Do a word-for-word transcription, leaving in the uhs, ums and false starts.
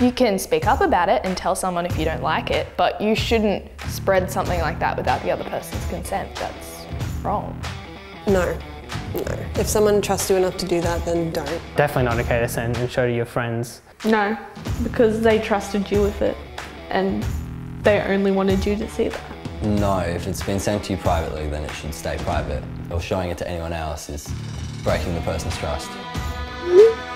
You can speak up about it and tell someone if you don't like it, but you shouldn't spread something like that without the other person's consent. That's wrong. No, no. If someone trusts you enough to do that, then don't. Definitely not okay to send and show to your friends. No, because they trusted you with it and they only wanted you to see that. No, if it's been sent to you privately, then it should stay private. Or showing it to anyone else is breaking the person's trust.